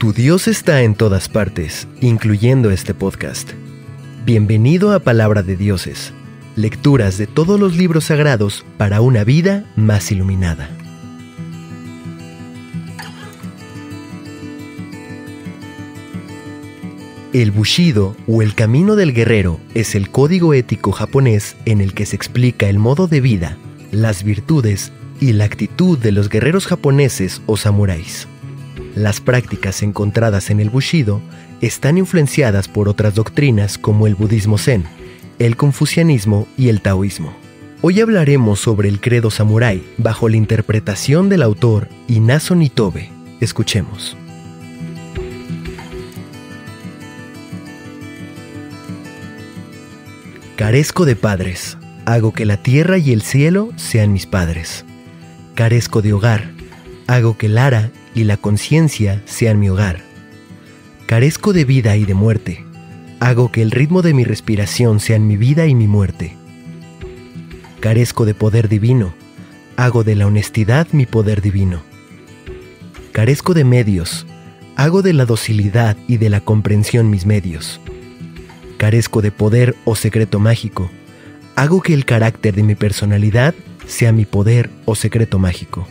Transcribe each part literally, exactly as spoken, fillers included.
Tu Dios está en todas partes, incluyendo este podcast. Bienvenido a Palabra de Dioses, lecturas de todos los libros sagrados para una vida más iluminada. El Bushido, o el camino del guerrero, es el código ético japonés en el que se explica el modo de vida, las virtudes y la actitud de los guerreros japoneses o samuráis. Las prácticas encontradas en el Bushido están influenciadas por otras doctrinas como el budismo zen, el confucianismo y el taoísmo. Hoy hablaremos sobre el credo samurái bajo la interpretación del autor Inazo Nitobe. Escuchemos. Carezco de padres, hago que la tierra y el cielo sean mis padres. Carezco de hogar, hago que el ara y la conciencia sean mi hogar. Carezco de vida y de muerte, hago que el ritmo de mi respiración sean mi vida y mi muerte. Carezco de poder divino, hago de la honestidad mi poder divino. Carezco de medios, hago de la docilidad y de la comprensión mis medios. Carezco de poder o secreto mágico, hago que el carácter de mi personalidad sea mi poder o secreto mágico.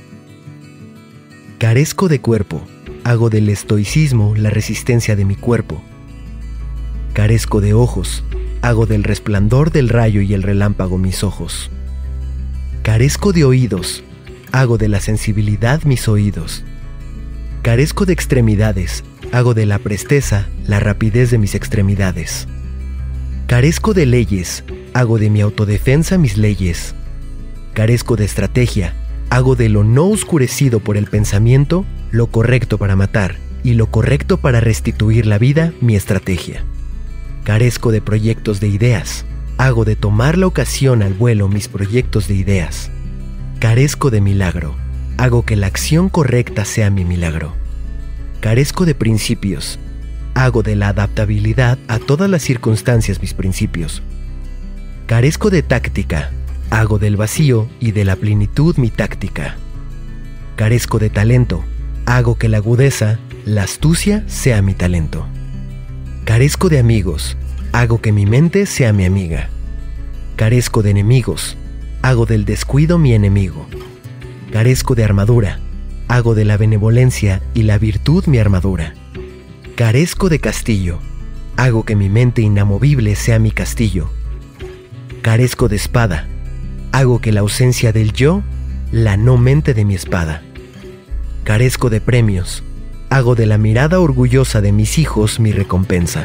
Carezco de cuerpo, hago del estoicismo la resistencia de mi cuerpo. Carezco de ojos, hago del resplandor del rayo y el relámpago mis ojos. Carezco de oídos, hago de la sensibilidad mis oídos. Carezco de extremidades, hago de la presteza la rapidez de mis extremidades. Carezco de leyes, hago de mi autodefensa mis leyes. Carezco de estrategia, hago de lo no oscurecido por el pensamiento lo correcto para matar y lo correcto para restituir la vida mi estrategia. Carezco de proyectos de ideas, hago de tomar la ocasión al vuelo mis proyectos de ideas. Carezco de milagro, hago que la acción correcta sea mi milagro. Carezco de principios, hago de la adaptabilidad a todas las circunstancias mis principios. Carezco de táctica, hago del vacío y de la plenitud mi táctica. Carezco de talento, hago que la agudeza, la astucia sea mi talento. Carezco de amigos, hago que mi mente sea mi amiga. Carezco de enemigos, hago del descuido mi enemigo. Carezco de armadura, hago de la benevolencia y la virtud mi armadura. Carezco de castillo, hago que mi mente inamovible sea mi castillo. Carezco de espada, hago que la ausencia del yo, la no mente de mi espada. Carezco de premios, hago de la mirada orgullosa de mis hijos mi recompensa.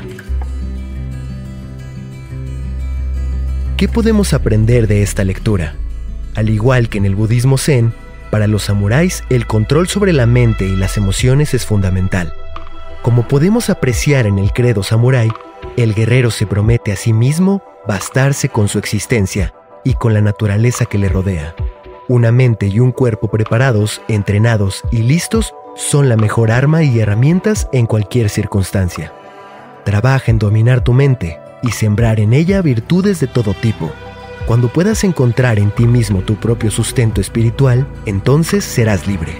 ¿Qué podemos aprender de esta lectura? Al igual que en el budismo zen, para los samuráis el control sobre la mente y las emociones es fundamental. Como podemos apreciar en el credo samurái, el guerrero se promete a sí mismo bastarse con su existencia y con la naturaleza que le rodea. Una mente y un cuerpo preparados, entrenados y listos son la mejor arma y herramientas en cualquier circunstancia. Trabaja en dominar tu mente y sembrar en ella virtudes de todo tipo. Cuando puedas encontrar en ti mismo tu propio sustento espiritual, entonces serás libre.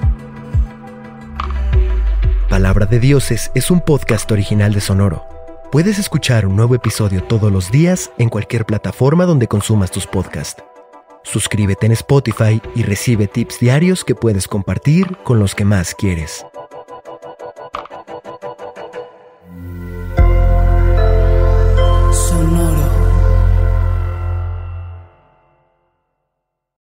Palabra de Dioses es un podcast original de Sonoro. Puedes escuchar un nuevo episodio todos los días en cualquier plataforma donde consumas tus podcasts. Suscríbete en Spotify y recibe tips diarios que puedes compartir con los que más quieres.